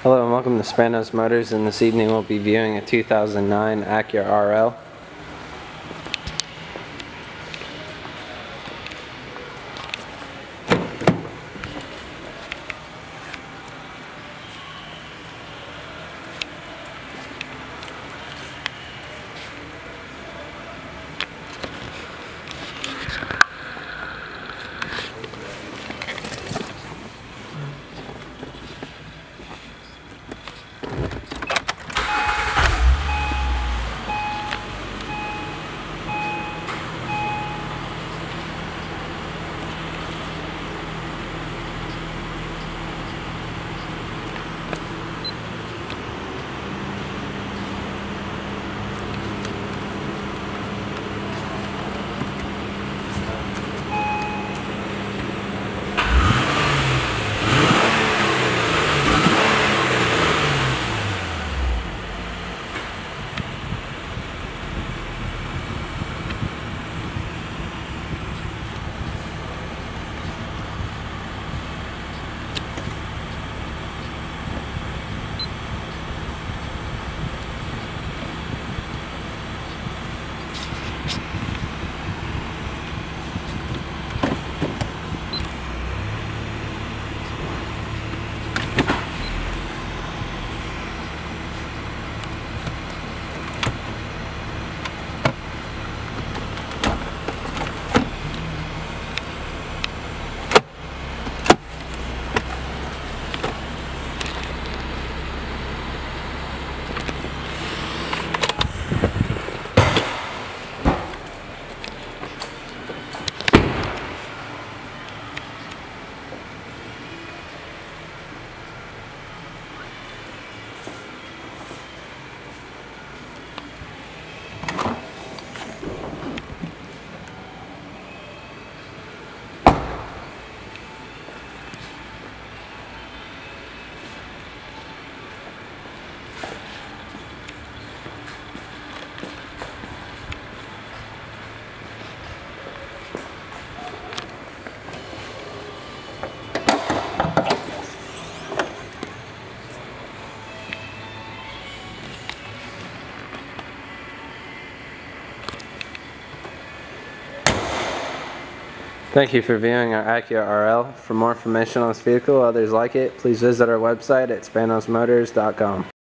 Hello and welcome to Spanos Motors, and this evening we'll be viewing a 2009 Acura RL. Thank you for viewing our Acura RL. For more information on this vehicle or others like it, please visit our website at spanosmotors.com.